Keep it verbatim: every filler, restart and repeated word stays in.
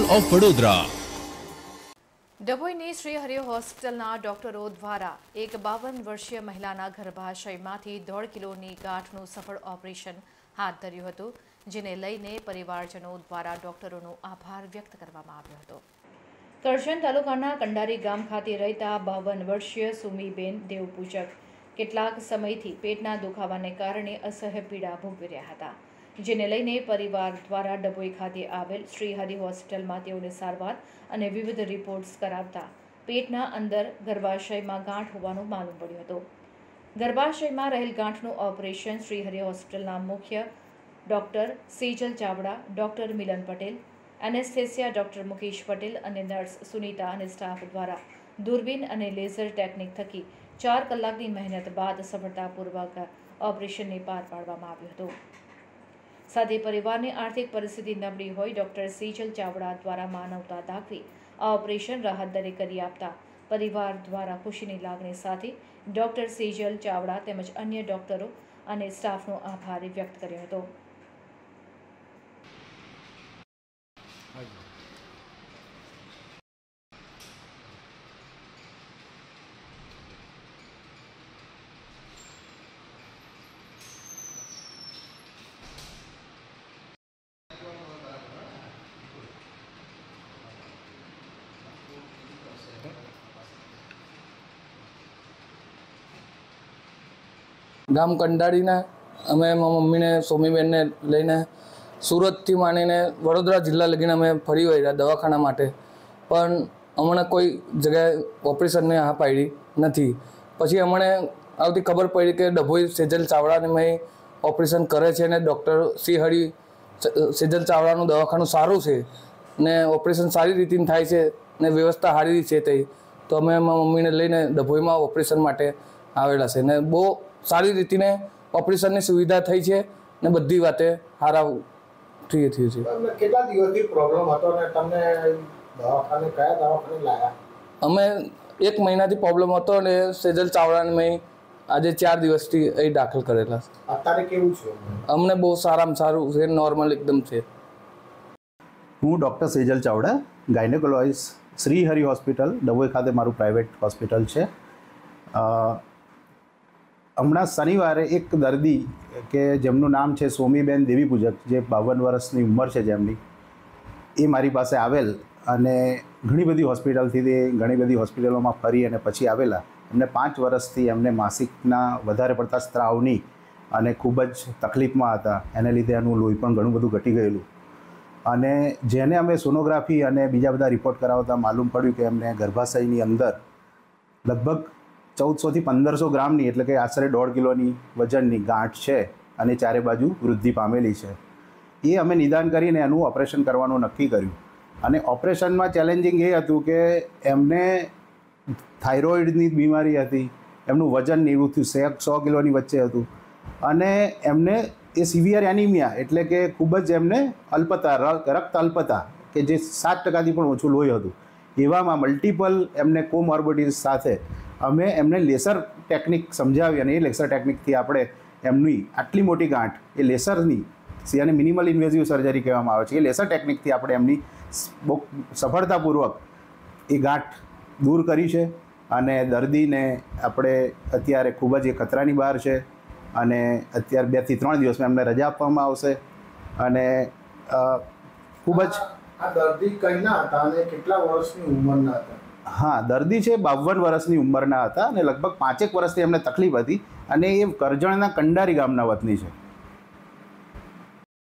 Of Vadodara. ડભોઈની શ્રી હરિ હોસ્પિટલના ડોક્ટરો દ્વારા એક બાવન વર્ષીય મહિલાના ગર્ભાશયમાંથી દોઢ કિલોની ગાંઠનું સફળ ઓપરેશન હાથ ધર્યું હતું, જેને લઈને પરિવારજનો દ્વારા ડોક્ટરોનો આભાર વ્યક્ત કરવામાં આવ્યો હતો। કરજણ તાલુકાના કંડારી ગામ ખાતે રહેતા બાવન વર્ષીય સુમીબેન દેવપૂજક કેટલાક સમયથી પેટના દુખાવાને કારણે અસહ્ય પીડા ભોગવી રહ્યા હતા, જેને લઈને પરિવાર દ્વારા ડભોઈ ખાતે આવેલ શ્રી હરિ હોસ્પિટલમાં તેઓને સારવાર અને વિવિધ રિપોર્ટ્સ કરાવતા પેટના અંદર ગર્ભાશયમાં ગાંઠ હોવાનું માલુમ પડ્યું હતું। ગર્ભાશયમાં રહેલ ગાંઠનું ઓપરેશન શ્રી હરિ હોસ્પિટલના મુખ્ય doctor Sejal Chavda, doctor Milan Patel, anaesthesia doctor Mukesh Patel અને નર્સ સુનીતા અને સ્ટાફ દ્વારા દૂરબીન અને લેઝર ટેકનિક થકી ચાર કલાકની મહેનત બાદ સફળતાપૂર્વક ઓપરેશનને પાર પાડવામાં આવ્યું હતું। સાથે પરિવારની આર્થિક પરિસ્થિતિ નબળી હોય ડોક્ટર સેજલ ચાવડા દ્વારા માનવતા દાખવી આ ઓપરેશન રાહત દરે કરી આપતા પરિવાર દ્વારા ખુશીની લાગણી સાથે ડોક્ટર સેજલ ચાવડા તેમજ અન્ય ડોક્ટરો અને સ્ટાફનો આભાર વ્યક્ત કર્યો હતો। ગામ કંડારીના અમે મારા મમ્મીને સોમીબેનને લઈને સુરતથી માંડીને વડોદરા જિલ્લા લગીને અમે ફરી વળ્યા દવાખાના માટે, પણ અમને કોઈ જગ્યાએ ઓપરેશનને હા પાડી નથી। પછી અમને આવતી ખબર પડી કે ડભોઈ સેજલ ચાવડાને મેં ઓપરેશન કરે છે ને ડૉક્ટર શ્રી હરિ સેજલ ચાવડાનું દવાખાનું સારું છે ને ઓપરેશન સારી રીતે થાય છે ને વ્યવસ્થા સારી રીતે થઈ, તો અમે મારા મમ્મીને લઈને ડભોઈમાં ઓપરેશન માટે આવેલા છે ને બહુ સારી રીતને ઓપરેશનની સુવિધા થઈ છે ને બધી વાતે સારા થઈ થયું છે। કેટલા દિવસથી પ્રોબ્લેમ હતો ને તમને દવાખાને કયા દવાખાને લાયા? અમે એક મહિનાથી પ્રોબ્લેમ હતો ને સેજલ ચાવડાને મેં આજે ચાર દિવસથી અહીં દાખલ કરેલા છે। અત્યારે કેવું છે? અમને બહુ સારામાં સારું છે, નોર્મલ એકદમ છે। હું doctor Sejal Chavda, gynaecologist, Shri Hari hospital Dabhoi ખાતે મારું પ્રાઇવેટ હોસ્પિટલ છે। હમણાં શનિવારે એક દર્દી કે જેમનું નામ છે સોમીબેન દેવીપૂજક, જે બાવન વર્ષની ઉંમર છે જેમની, એ મારી પાસે આવેલ અને ઘણી બધી હોસ્પિટલથી તે ઘણી બધી હોસ્પિટલોમાં ફરી અને પછી આવેલા। એમને પાંચ વર્ષથી એમને માસિકના વધારે પડતા સ્ત્રાવની અને ખૂબ જ તકલીફમાં હતા, એને લીધે એનું લોહી પણ ઘણું બધું ઘટી ગયેલું અને જેને અમે સોનોગ્રાફી અને બીજા બધા રિપોર્ટ કરાવતા માલુમ પડ્યું કે એમને ગર્ભાશયની અંદર લગભગ ચૌદસોથી પંદરસો ગ્રામની એટલે કે આશરે દોઢ કિલોની વજનની ગાંઠ છે અને ચારે બાજુ વૃદ્ધિ પામેલી છે। એ અમે નિદાન કરીને એનું ઓપરેશન કરવાનું નક્કી કર્યું અને ઓપરેશનમાં ચેલેન્જિંગ એ હતું કે એમને થાઇરોઇડની બીમારી હતી, એમનું વજન એવું થયું સો કિલોની વચ્ચે હતું અને એમને એ સિવિયર એનિમિયા એટલે કે ખૂબ જ એમને અલ્પતા રક્ત અલ્પતા કે જે સાત ટકાથી પણ ઓછું લોહી હતું, એવામાં મલ્ટિપલ એમને કોમોર્બિડિટીઝ સાથે અમે એમને લેસર ટેકનિક સમજાવી અને એ લેસર ટેકનિકથી આપણે એમની આટલી મોટી ગાંઠ એ લેસરની અને મિનિમલ ઇન્વેઝિવ સર્જરી કહેવામાં આવે છે, એ લેસર ટેકનિકથી આપણે એમની બહુ સફળતાપૂર્વક એ ગાંઠ દૂર કરી છે અને દર્દીને આપણે અત્યારે ખૂબ જ એ ખતરાની બહાર છે અને અત્યારે બેથી ત્રણ દિવસમાં એમને રજા આપવામાં આવશે અને ખૂબ જ આ દર્દી કઈના હતા અને કેટલા વર્ષની ઉંમરના હતા? હા, દર્દી છે બાવન વર્ષની ઉંમરના હતા અને લગભગ પાંચેક વર્ષથી એમને તકલીફ હતી અને એ કરજણના કંડારી ગામના વતની છે।